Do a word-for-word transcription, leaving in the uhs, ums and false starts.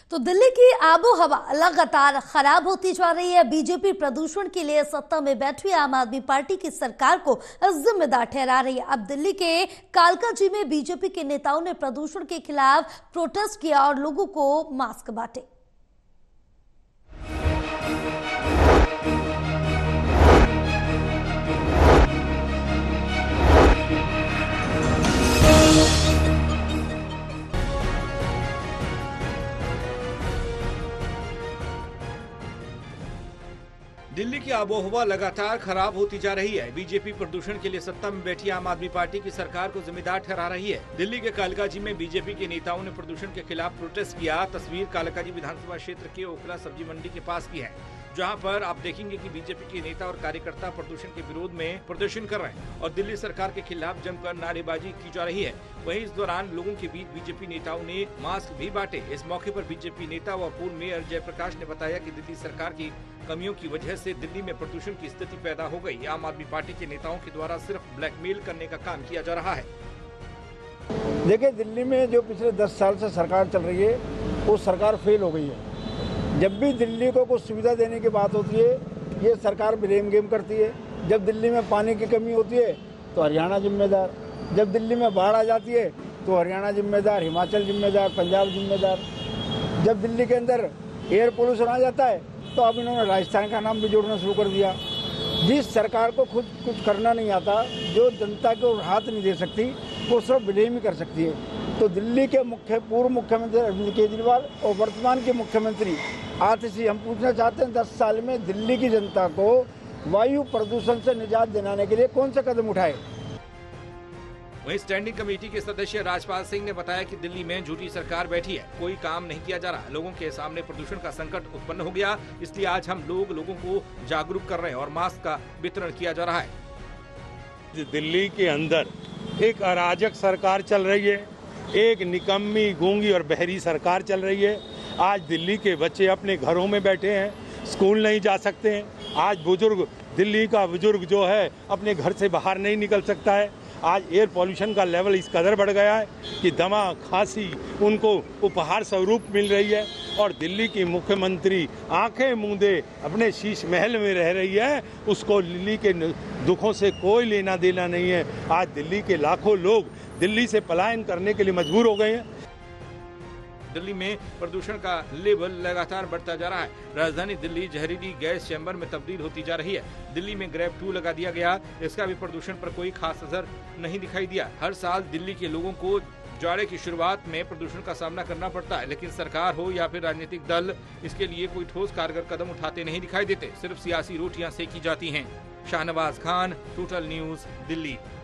तो दिल्ली की आबो हवा लगातार खराब होती जा रही है। बीजेपी प्रदूषण के लिए सत्ता में बैठी आम आदमी पार्टी की सरकार को जिम्मेदार ठहरा रही है। अब दिल्ली के कालकाजी में बीजेपी के नेताओं ने प्रदूषण के खिलाफ प्रोटेस्ट किया और लोगों को मास्क बांटे। दिल्ली की आबोहवा लगातार खराब होती जा रही है। बीजेपी प्रदूषण के लिए सत्ता में बैठी आम आदमी पार्टी की सरकार को जिम्मेदार ठहरा रही है। दिल्ली के कालकाजी में बीजेपी के नेताओं ने प्रदूषण के खिलाफ प्रोटेस्ट किया। तस्वीर कालकाजी विधानसभा क्षेत्र के ओखला सब्जी मंडी के पास की है, जहां पर आप देखेंगे कि बीजेपी के नेता और कार्यकर्ता प्रदूषण के विरोध में प्रदर्शन कर रहे हैं और दिल्ली सरकार के खिलाफ जमकर नारेबाजी की जा रही है। वहीं इस दौरान लोगों के बीच बीजेपी नेताओं ने मास्क भी बांटे। इस मौके पर बीजेपी नेता व पूर्व मेयर जयप्रकाश ने बताया कि दिल्ली सरकार की कमियों की वजह से दिल्ली में प्रदूषण की स्थिति पैदा हो गई। आम आदमी पार्टी के नेताओं के द्वारा सिर्फ ब्लैकमेल करने का काम किया जा रहा है। देखिए, दिल्ली में जो पिछले दस साल से सरकार चल रही है वो सरकार फेल हो गई है। जब भी दिल्ली को कुछ सुविधा देने की बात होती है ये सरकार ब्लेम गेम करती है। जब दिल्ली में पानी की कमी होती है तो हरियाणा जिम्मेदार, जब दिल्ली में बाढ़ आ जाती है तो हरियाणा जिम्मेदार, हिमाचल जिम्मेदार, पंजाब जिम्मेदार। जब दिल्ली के अंदर एयर पोल्यूशन आ जाता है तो अब इन्होंने राजस्थान का नाम भी जोड़ना शुरू कर दिया। जिस सरकार को खुद कुछ करना नहीं आता, जो जनता को राहत नहीं दे सकती, वो सिर्फ ब्लेम ही कर सकती है। तो दिल्ली के मुख्य पूर्व मुख्यमंत्री अरविंद केजरीवाल और वर्तमान के मुख्यमंत्री आतिशी, हम पूछना चाहते हैं दस साल में दिल्ली की जनता को वायु प्रदूषण से निजात दिलाने के लिए कौन से कदम उठाए। वहीं स्टैंडिंग कमेटी के सदस्य राजपाल सिंह ने बताया कि दिल्ली में झूठी सरकार बैठी है, कोई काम नहीं किया जा रहा। लोगों के सामने प्रदूषण का संकट उत्पन्न हो गया, इसलिए आज हम लोग लोगों को जागरूक कर रहे हैं और मास्क का वितरण किया जा रहा है। दिल्ली के अंदर एक अराजक सरकार चल रही है, एक निकम्मी, गूंगी और बहरी सरकार चल रही है। आज दिल्ली के बच्चे अपने घरों में बैठे हैं, स्कूल नहीं जा सकते हैं। आज बुजुर्ग, दिल्ली का बुजुर्ग जो है अपने घर से बाहर नहीं निकल सकता है। आज एयर पॉल्यूशन का लेवल इस कदर बढ़ गया है कि दमा, खांसी उनको उपहार स्वरूप मिल रही है और दिल्ली की मुख्यमंत्री आंखें मूंदे अपने शीश महल में रह रही है। उसको दिल्ली के दुखों से कोई लेना देना नहीं है। आज दिल्ली के लाखों लोग दिल्ली से पलायन करने के लिए मजबूर हो गए हैं। दिल्ली में प्रदूषण का लेवल लगातार बढ़ता जा रहा है। राजधानी दिल्ली जहरीली गैस चैम्बर में तब्दील होती जा रही है। दिल्ली में ग्रेव टू लगा दिया गया, इसका भी प्रदूषण पर कोई खास असर नहीं दिखाई दिया। हर साल दिल्ली के लोगों को जाड़े की शुरुआत में प्रदूषण का सामना करना पड़ता है, लेकिन सरकार हो या फिर राजनीतिक दल इसके लिए कोई ठोस कारगर कदम उठाते नहीं दिखाई देते। सिर्फ सियासी रोटियां सेकी जाती हैं। Shahnawaz Khan, total news, Delhi.